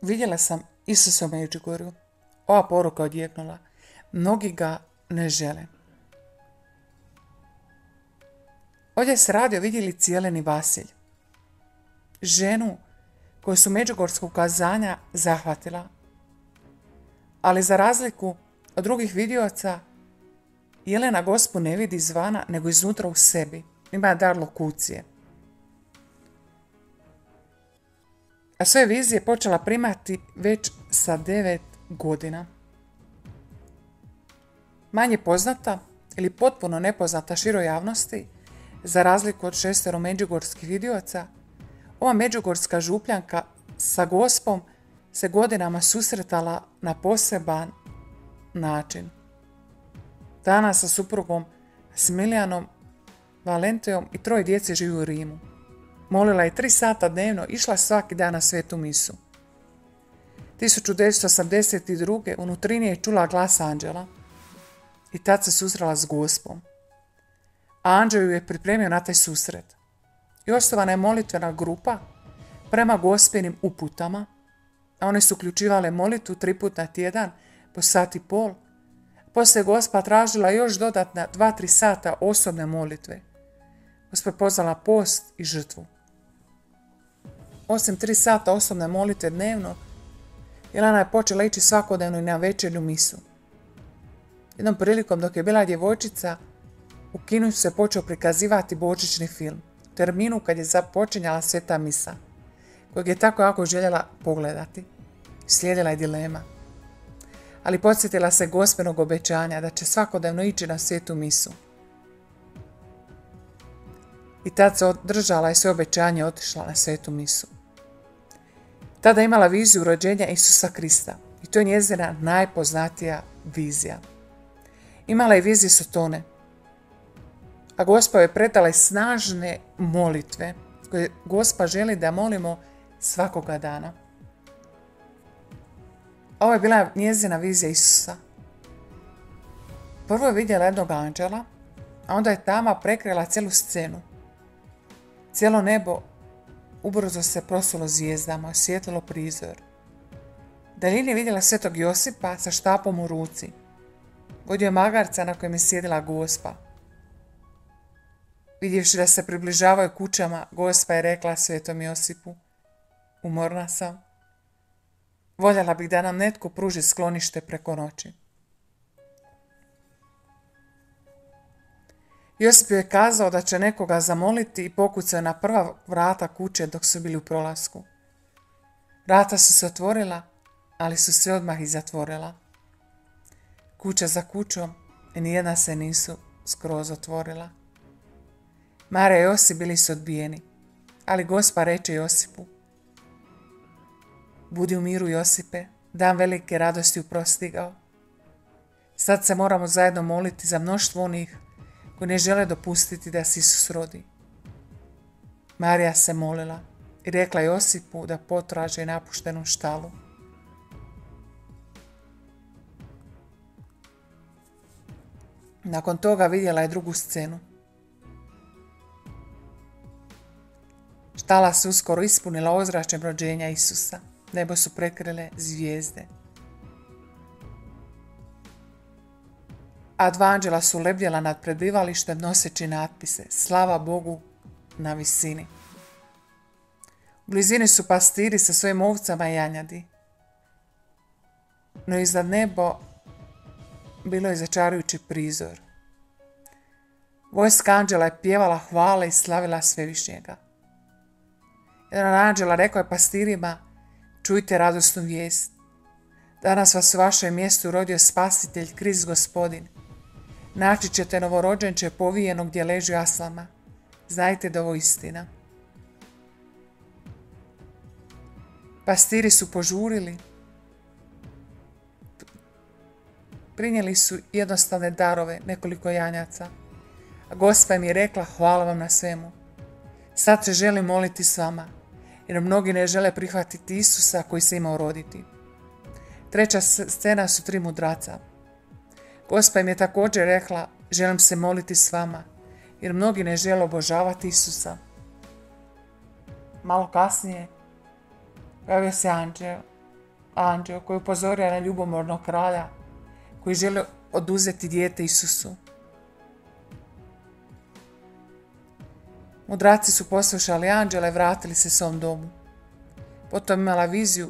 Vidjela sam Isusa u Međugorju. Ova poruka odjeknula. Mnogi ga ne žele. Ovdje se radi o vidjeli Cijeleni Vasilj. Ženu koju su međugorskog kazanja zahvatila. Ali za razliku od drugih vidioca, Jelena Gospu ne vidi izvana, nego iznutra u sebi. Ima dar lokucije. A svoje vizije počela primati već sa 9 godina. Manje poznata ili potpuno nepoznata široj javnosti, za razliku od 6 međugorskih vidioca, ova međugorska župljanka sa Gospom se godinama susretala na poseban način. Danas sa suprugom Smiljanom, Valentijom i 3 djece živi u Rimu. Molila je 3 sata dnevno, išla svaki dan na svetu misu. 1982. unutrini je čula glas anđela i tad se susrela s Gospom. A anđel ju je pripremio na taj susret. I osnovana je molitvena grupa prema Gospinim uputama, a one su uključivale molitvu 3 puta na tjedan po 1,5 sata. Poslije Gospa tražila još dodatna 2-3 sata osobne molitve. Gospa je pozvala post i žrtvu. Osim 3 sata osobne molitve dnevno, Jelena je počela ići svakodnevno i na večernju misu. Jednom prilikom dok je bila djevojčica, u kinu se počeo prikazivati božićni film, u terminu kad je započinjala sveta misa, kojeg je tako jako željela pogledati. Slijedila je dilema. Ali podsjetila se Gospinog obećanja da će svakodnevno ići na svetu misu. I tad se održala i sve obećanje otišla na svetu misu. Tada je imala viziju rođenja Isusa Krista i to je njezina najpoznatija vizija. Imala je viziju Sotone, a Gospa je predala i snažne molitve koje Gospa želi da molimo svakoga dana. Ovo je bila njezina vizija Isusa. Prvo je vidjela jednog anđela, a onda je tama prekrila cijelu scenu. Cijelo nebo ubrzo se prosulo zvijezdama, osvijetlilo prizor. Daljini je vidjela svetog Josipa sa štapom u ruci. Vodio je magarca na kojem je sjedila Gospa. Vidjevši da se približavaju kućama, Gospa je rekla svetom Josipu: umorna sam. Voljela bih da nam netko pruži sklonište preko noći. Josip je kazao da će nekoga zamoliti i pokucao na prva vrata kuće dok su bili u prolasku. Vrata su se otvorila, ali su se odmah i zatvorila. Kuća za kućom i nijedna se nisu skroz otvorila. Marija i Josip bili su odbijeni, ali Gospa reče Josipu: budi u miru, Josipe, dan velike radosti uprostigao. Sad se moramo zajedno moliti za mnoštvo onih koji ne žele dopustiti da se Isus rodi. Marija se molila i rekla Josipu da potraže napuštenu štalu. Nakon toga vidjela je drugu scenu. Štala se uskoro ispunila ozračjem rođenja Isusa. Nebo su prekrile zvijezde. A 2 anđela su lebdjela nad prebivalištem noseći natpise: slava Bogu na visini. U blizini su pastiri sa svojim ovcama i janjadi. No iznad nebo bilo je začarujući prizor. Vojska anđela je pjevala hvale i slavila Svevišnjega. Jedan anđela rekao je pastirima: čujte radosnu vijest. Danas vas u vašem mjestu rodio Spasitelj, Krist Gospodin. Naći ćete novorođenče povijenog gdje leži jaslama. Znajte da ovo istina. Pastiri su požurili. Prinijeli su jednostavne darove, nekoliko janjaca. A Gospa im je rekla: hvala vam na svemu. Sad se želim moliti s vama, jer mnogi ne žele prihvatiti Isusa koji se imao roditi. Treća scena su 3 mudraca. Gospa im je također rekla: želim se moliti s vama, jer mnogi ne žele obožavati Isusa. Malo kasnije pojavio se anđeo anđeo koji upozorio na ljubomornog kralja koji žele oduzeti dijete Isusu. Mudraci su poslušali anđela i vratili se svom domu. Potom imala viziju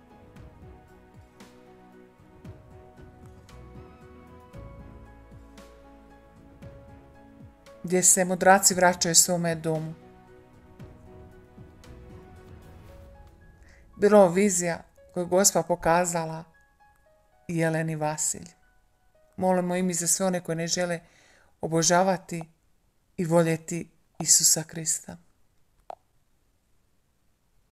gdje se mudraci vraćaju svome domu. Bilo je vizija koju je Gospa pokazala Jeleni Vasilj. Molimo i mi za sve one koji ne žele obožavati i voljeti Isusa Krista.